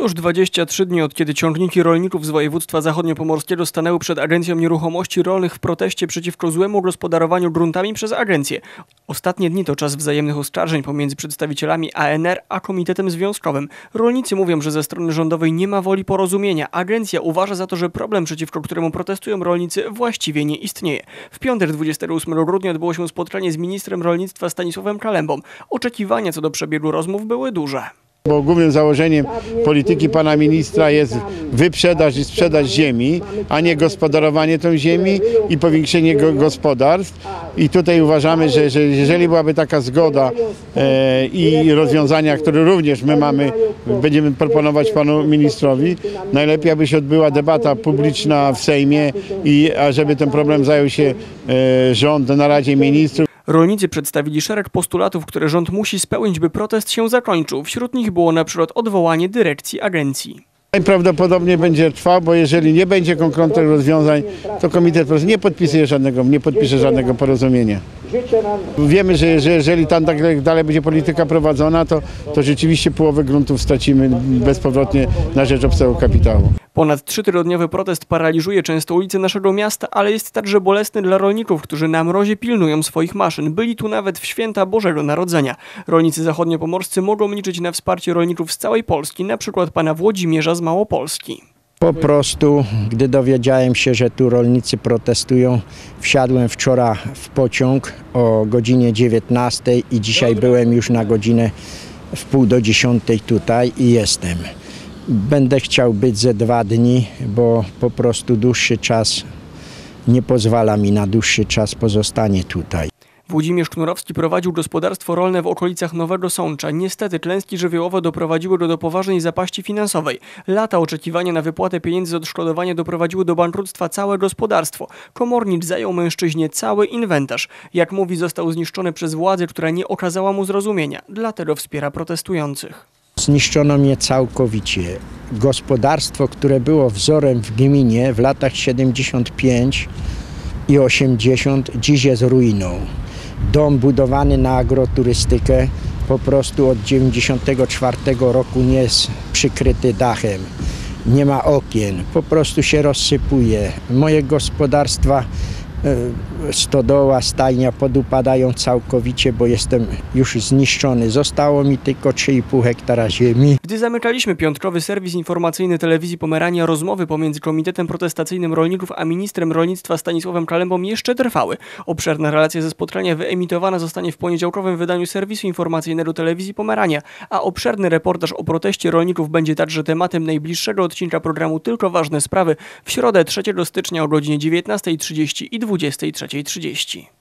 już 23 dni od kiedy ciągniki rolników z województwa zachodniopomorskiego stanęły przed Agencją Nieruchomości Rolnych w proteście przeciwko złemu gospodarowaniu gruntami przez agencję. Ostatnie dni to czas wzajemnych oskarżeń pomiędzy przedstawicielami ANR a Komitetem Związkowym. Rolnicy mówią, że ze strony rządowej nie ma woli porozumienia. Agencja uważa za to, że problem, przeciwko któremu protestują rolnicy, właściwie nie istnieje. W piątek 28 grudnia odbyło się spotkanie z ministrem rolnictwa Stanisławem Kalembą. Oczekiwania co do przebiegu rozmów były duże. Bo głównym założeniem polityki pana ministra jest wyprzedaż i sprzedaż ziemi, a nie gospodarowanie tą ziemi i powiększenie gospodarstw. I tutaj uważamy, że jeżeli byłaby taka zgoda i rozwiązania, które również będziemy proponować panu ministrowi, najlepiej aby się odbyła debata publiczna w Sejmie i żeby ten problem zajął się rząd na Radzie Ministrów. Rolnicy przedstawili szereg postulatów, które rząd musi spełnić, by protest się zakończył. Wśród nich było na przykład odwołanie dyrekcji agencji. Najprawdopodobniej będzie trwał, bo jeżeli nie będzie konkretnych rozwiązań, to komitet po prostu nie podpisze żadnego porozumienia. Wiemy, że jeżeli tam dalej będzie polityka prowadzona, to rzeczywiście połowę gruntów stracimy bezpowrotnie na rzecz obcego kapitału. Ponad 3-tygodniowy protest paraliżuje często ulice naszego miasta, ale jest także bolesny dla rolników, którzy na mrozie pilnują swoich maszyn. Byli tu nawet w święta Bożego Narodzenia. Rolnicy zachodniopomorscy mogą liczyć na wsparcie rolników z całej Polski, na przykład pana Włodzimierza z Małopolski. Po prostu, gdy dowiedziałem się, że tu rolnicy protestują, wsiadłem wczoraj w pociąg o godzinie 19 i dzisiaj byłem już na godzinę w 9:30 tutaj i jestem. Będę chciał być ze 2 dni, bo po prostu dłuższy czas nie pozwala mi na dłuższy czas pozostanie tutaj. Włodzimierz Knurowski prowadził gospodarstwo rolne w okolicach Nowego Sącza. Niestety klęski żywiołowe doprowadziły go do poważnej zapaści finansowej. Lata oczekiwania na wypłatę pieniędzy z odszkodowania doprowadziły do bankructwa całe gospodarstwo. Komornik zajął mężczyźnie cały inwentarz. Jak mówi, został zniszczony przez władzę, która nie okazała mu zrozumienia. Dlatego wspiera protestujących. Zniszczono mnie całkowicie. Gospodarstwo, które było wzorem w gminie w latach 75 i 80, dziś jest ruiną. Dom budowany na agroturystykę po prostu od 94 roku nie jest przykryty dachem. Nie ma okien, po prostu się rozsypuje. Moje gospodarstwa, stodoła, stajnia podupadają całkowicie, bo jestem już zniszczony. Zostało mi tylko 3,5 hektara ziemi. Gdy zamykaliśmy piątkowy serwis informacyjny telewizji Pomerania, rozmowy pomiędzy Komitetem Protestacyjnym Rolników a ministrem rolnictwa Stanisławem Kalembą jeszcze trwały. Obszerna relacja ze spotkania wyemitowana zostanie w poniedziałkowym wydaniu serwisu informacyjnego telewizji Pomerania, a obszerny reportaż o proteście rolników będzie także tematem najbliższego odcinka programu Tylko Ważne Sprawy w środę 3 stycznia o godzinie 19:30 i 23:30.